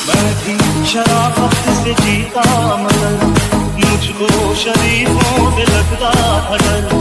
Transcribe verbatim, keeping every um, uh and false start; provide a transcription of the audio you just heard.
मैं भी शराफत से जीता मगर मुझको शरीफों से लगता था डर।